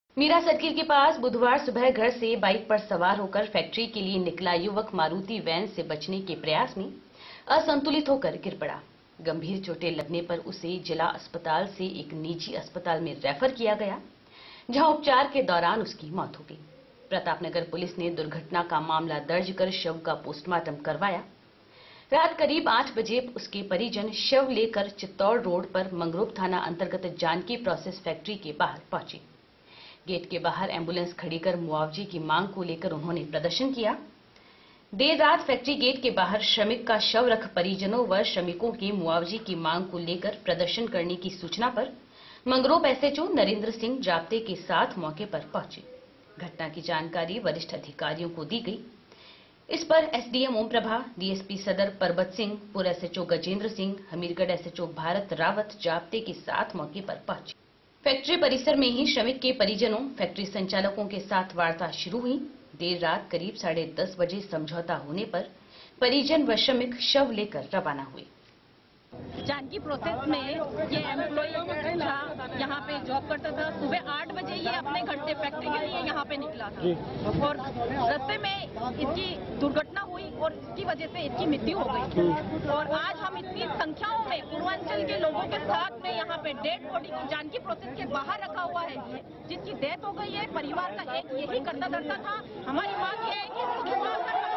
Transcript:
Meera circle के पास बुधवार सुबह घर से बाइक पर सवार होकर फैक्ट्री के लिए निकला युवक मारुति वैन से बचने के प्रयास में असंतुलित होकर गिर पड़ा। गंभीर चोटें लगने पर उसे जिला अस्पताल से एक निजी अस्पताल में रेफर किया गया, जहां उपचार के दौरान उसकी मौत हो गई। प्रतापनगर पुलिस ने दुर्घटना का मामला दर्ज कर शव का पोस्टमार्टम करवाया। रात करीब 8 बजे उसके परिजन शव लेकर चित्तौड़ रोड पर मंगरूप थाना अंतर्गत जानकी प्रोसेस फैक्ट्री के बाहर पहुंचे। गेट के बाहर एम्बुलेंस खड़ी कर मुआवजे की मांग को लेकर उन्होंने प्रदर्शन किया। देर रात फैक्ट्री गेट के बाहर श्रमिक का शव रख परिजनों व श्रमिकों के मुआवजे की मांग को लेकर प्रदर्शन करने की सूचना पर मंगरूप एसएचओ नरेंद्र सिंह जाप्ते के साथ मौके पर पहुंचे। घटना की जानकारी वरिष्ठ अधिकारियों को दी गई। इस पर एसडीएम ओम प्रभा, डीएसपी सदर परबत सिंह, पूर्व एसएचओ गजेंद्र सिंह, हमीरगढ़ एसएचओ भारत रावत जाप्ते के साथ मौके पर पहुंचे। फैक्ट्री परिसर में ही श्रमिक के परिजनों, फैक्ट्री संचालकों के साथ वार्ता शुरू हुई। देर रात करीब 10:30 बजे समझौता होने पर परिजन व श्रमिक शव लेकर रवाना हुए। जानकी प्रोसेस में ये एम्प्लॉय था, यहाँ पे जॉब करता था। सुबह 8 बजे ये अपने घर से फैक्ट्री के लिए यहाँ पे निकला था और रास्ते में इसकी दुर्घटना हुई और इसकी वजह से इसकी मृत्यु हो गई। और आज हम इतनी संख्याओं में पूर्वांचल के लोगों के साथ में यहाँ पे डेड बॉडी को जानकी प्रोसेस के बाहर रखा हुआ है, जिसकी डेथ हो गई है। परिवार का एक यही करता धरता था। हमारी मांग ये है कि